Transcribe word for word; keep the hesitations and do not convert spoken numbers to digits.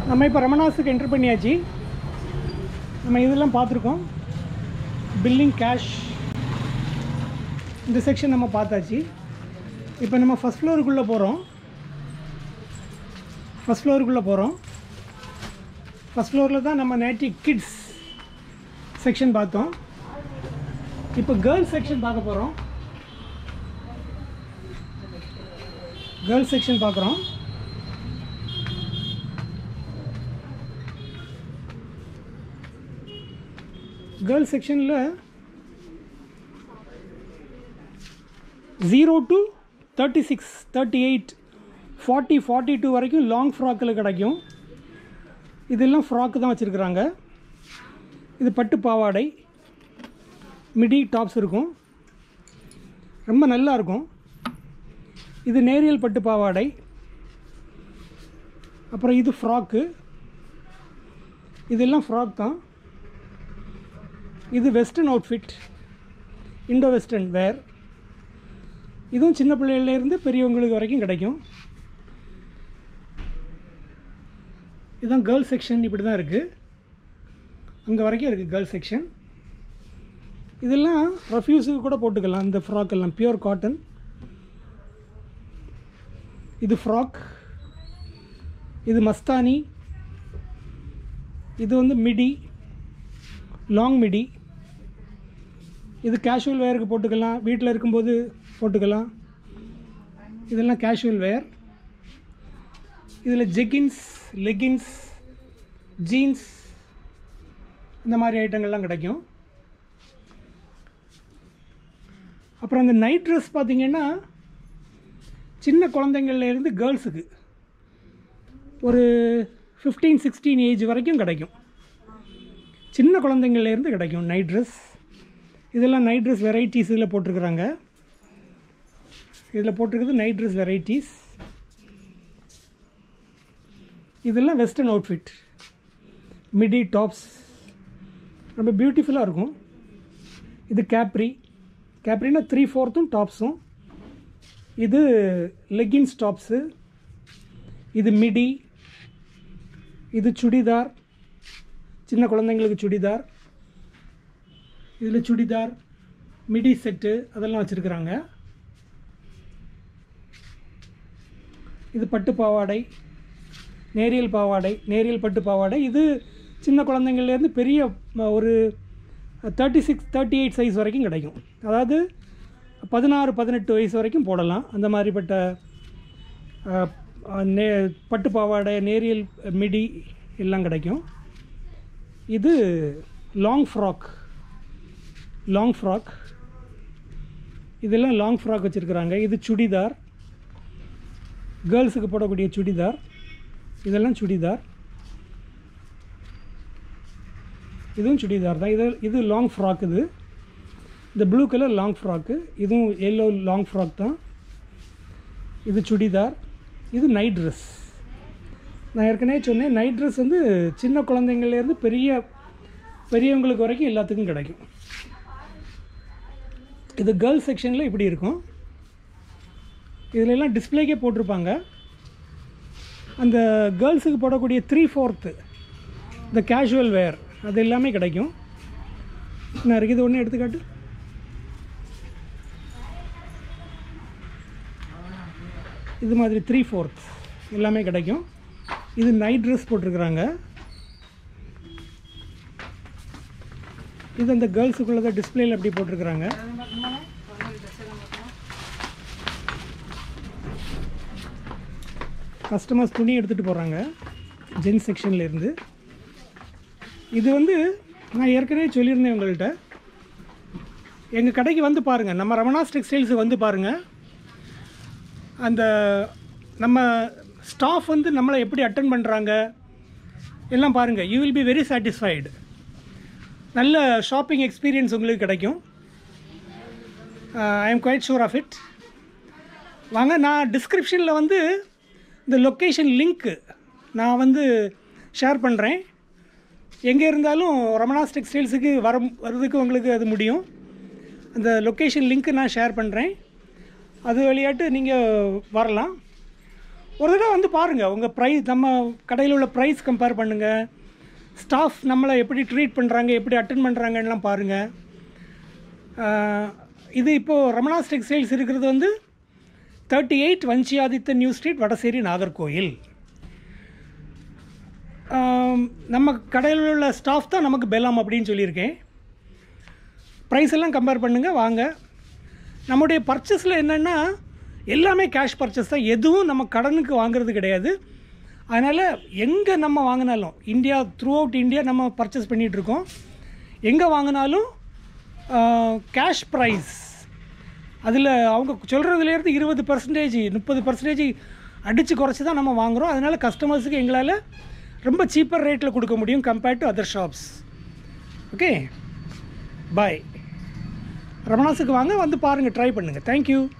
நம்ம இப்போ ரமணாஸுக்கு என்ட்ரு பண்ணியாச்சு. நம்ம இதெல்லாம் பார்த்துருக்கோம். பில்லிங், கேஷ், இந்த செக்ஷன் நம்ம பார்த்தாச்சு. இப்போ நம்ம ஃபஸ்ட் ஃப்ளோருக்குள்ளே போகிறோம். ஃபஸ்ட் ஃப்ளோருக்குள்ளே போகிறோம். ஃபஸ்ட் ஃப்ளோரில் தான் நம்ம நேட்டி கிட்ஸ் செக்ஷன் பார்த்தோம். இப்போ கேர்ள்ஸ் செக்ஷன் பார்க்க போகிறோம். கேர்ள்ஸ் செக்ஷன் பார்க்குறோம். கேர்ள்ஸ் செக்ஷனில் zero to thirty six thirty eight forty forty two வரைக்கும் லாங் ஃப்ராக்கில் கிடைக்கும். இதெல்லாம் ஃப்ராக்கு தான் வச்சுருக்குறாங்க. இது பட்டு பாவாடை, மிடி டாப்ஸ் இருக்கும், ரொம்ப நல்லா இருக்கும். இது நேரியல் பட்டு பாவாடை. அப்புறம் இது ஃப்ராக்கு. இதெல்லாம் ஃப்ராக் தான். இது western outfit, Indo western wear. இதுவும் சின்ன பிள்ளைகள்லேருந்து பெரியவங்களுக்கு வரைக்கும் கிடைக்கும். இதுதான் கேர்ள்ஸ் செக்ஷன். இப்படி தான் இருக்குது. அங்கே வரைக்கும் இருக்குது கேர்ள்ஸ் செக்ஷன். இதெல்லாம் ரஃப்யூஸுக்கு கூட போட்டுக்கலாம். இந்த ஃப்ராக் எல்லாம் பியூர் காட்டன். இது ஃப்ராக். இது மஸ்தானி. இது வந்து மிடி, லாங் மிடி. இது கேஷுவல் வேருக்கு போட்டுக்கலாம், வீட்டில் இருக்கும்போது போட்டுக்கலாம். இதெல்லாம் கேஷுவல் வேர். இதில் ஜெகின்ஸ், லெகின்ஸ், ஜீன்ஸ், இந்த மாதிரி ஐட்டங்கள்லாம் கிடைக்கும். அப்புறம் அந்த நைட் ட்ரெஸ் பார்த்திங்கன்னா சின்ன குழந்தைங்கள்லேருந்து கேர்ள்ஸுக்கு ஒரு ஃபிஃப்டீன் சிக்ஸ்டீன் ஏஜ் வரைக்கும் கிடைக்கும். சின்ன குழந்தைங்கள்லேருந்து கிடைக்கும் நைட் ட்ரெஸ். இதெல்லாம் நைட் ட்ரெஸ் வெரைட்டிஸ் இதில் போட்டிருக்குறாங்க. இதில் போட்டிருக்குது நைட் ட்ரெஸ் வெரைட்டிஸ். இதெல்லாம் வெஸ்டர்ன் அவுட்ஃபிட், மிடி டாப்ஸ், ரொம்ப பியூட்டிஃபுல்லாக இருக்கும். இது கேப்ரி. கேப்ரினா த்ரீ ஃபோர்த்தும் டாப்ஸும். இது லெகின்ஸ் டாப்ஸு. இது மிடி. இது சுடிதார், சின்ன குழந்தைங்களுக்கு சுடிதார். இதில் சுடிதார், மிடி செட்டு அதெல்லாம் வச்சுருக்குறாங்க. இது பட்டு பாவாடை, நேரியல் பாவாடை, நேரியல் பட்டு பாவாடை. இது சின்ன குழந்தைங்கள்லேருந்து பெரிய ஒரு thirty six thirty eight size வரைக்கும் கிடைக்கும். அதாவது பதினாறு பதினெட்டு வயசு வரைக்கும் போடலாம். அந்த மாதிரிப்பட்ட நே பட்டு பாவாடை, நேரியல் மிடி எல்லாம் கிடைக்கும். இது லாங் ஃப்ராக், லாங் ஃப்ராக். இதெல்லாம் லாங் ஃப்ராக் வச்சுருக்குறாங்க. இது சுடிதார், கேர்ள்ஸுக்கு போடக்கூடிய சுடிதார். இதெல்லாம் சுடிதார். இதுவும் சுடிதார் தான். இது இது லாங் ஃப்ராக். இது இந்த ப்ளூ கலர் லாங் ஃப்ராக்கு. இதுவும் எல்லோ லாங் ஃப்ராக் தான். இது சுடிதார். இது நைட் ட்ரெஸ். நான் ஏற்கனவே சொன்னேன், நைட் ட்ரெஸ் வந்து சின்ன குழந்தைங்கள்லேருந்து பெரிய பெரியவங்களுக்கு வரைக்கும் எல்லாத்துக்கும் கிடைக்கும். இது கேர்ள்ஸ் செக்ஷனில் இப்படி இருக்கும். இதிலெல்லாம் டிஸ்பிளேக்கே போட்டிருப்பாங்க. அந்த கேர்ள்ஸுக்கு போடக்கூடிய த்ரீ ஃபோர்த்து இந்த கேஷுவல் வேர் அது எல்லாமே கிடைக்கும். நான் இருக்குது இது ஒன்று எடுத்துக்காட்டு. இது மாதிரி த்ரீ ஃபோர்த் எல்லாமே கிடைக்கும். இது நைட் ட்ரெஸ் போட்டிருக்குறாங்க. இது அந்த கேர்ள்ஸுக்குள்ளே டிஸ்பிளேயில் அப்படி போட்டிருக்குறாங்க. கஸ்டமர்ஸ் துணி எடுத்துகிட்டு போகிறாங்க ஜென்ஸ் செக்ஷன்லேருந்து. இது வந்து நான் ஏற்கனவே சொல்லியிருந்தேன் உங்கள்கிட்ட, எங்கள் கடைக்கு வந்து பாருங்கள், நம்ம ரமணாஸ் டெக்ஸ்டைல்ஸுக்கு வந்து பாருங்கள். அந்த நம்ம ஸ்டாஃப் வந்து நம்மளை எப்படி அட்டென்ட் பண்ணுறாங்க எல்லாம் பாருங்கள். You will be very satisfied. நல்ல ஷாப்பிங் எக்ஸ்பீரியன்ஸ் உங்களுக்கு கிடைக்கும். I am quite sure of it. வாங்க, நான் டிஸ்கிரிப்ஷனில் வந்து இந்த லொக்கேஷன் லிங்க்கு நான் வந்து ஷேர் பண்ணுறேன். எங்கே இருந்தாலும் ரமணாஸ் டெக்ஸ்டைல்ஸுக்கு வர வர்றதுக்கு உங்களுக்கு அது முடியும். அந்த லொக்கேஷன் லிங்க்கு நான் ஷேர் பண்ணுறேன். அது வழியாட்டு நீங்கள் வரலாம். ஒரு தடவை வந்து பாருங்கள். உங்கள் ப்ரைஸ், நம்ம கடையில் உள்ள ப்ரைஸ் கம்பேர் பண்ணுங்கள். ஸ்டாஃப் நம்மளை எப்படி ட்ரீட் பண்ணுறாங்க, எப்படி அட்டென்ட் பண்ணுறாங்கன்னெலாம் பாருங்கள். இது இப்போது ரமணாஸ் டெக்ஸ்டைல்ஸ் இருக்கிறது வந்து thirty eight Vanchiyadhitha new street, Vadasery, Nagercoil. நம்ம கடையில் உள்ள ஸ்டாஃப் தான் நமக்கு பெல்லாம் அப்படின்னு சொல்லியிருக்கேன். ப்ரைஸ் எல்லாம் கம்பேர் பண்ணுங்கள், வாங்க. நம்முடைய பர்ச்சேஸில் என்னென்னா எல்லாமே கேஷ் பர்ச்சேஸ் தான், எதுவும் நம்ம கடனுக்கு வாங்குறது கிடையாது. அதனால் எங்கே நம்ம வாங்கினாலும், இந்தியா த்ரூ அவுட் இந்தியா நம்ம பர்ச்சேஸ் பண்ணிகிட்ருக்கோம். எங்கே வாங்கினாலும் கேஷ் ப்ரைஸ். அதில் அவங்க சொல்கிறதுலேருந்து இருபது பர்சன்டேஜ் முப்பது பர்சன்டேஜ் அடித்து குறைச்சி தான் நம்ம வாங்குகிறோம். அதனால் கஸ்டமர்ஸுக்கு எங்களால் ரொம்ப சீப்பர் ரேட்டில் கொடுக்க முடியும் compared to other shops. Okay, bye. ரமணாஸுக்கு வாங்க, வந்து பாருங்கள், ட்ரை பண்ணுங்கள். தேங்க்யூ.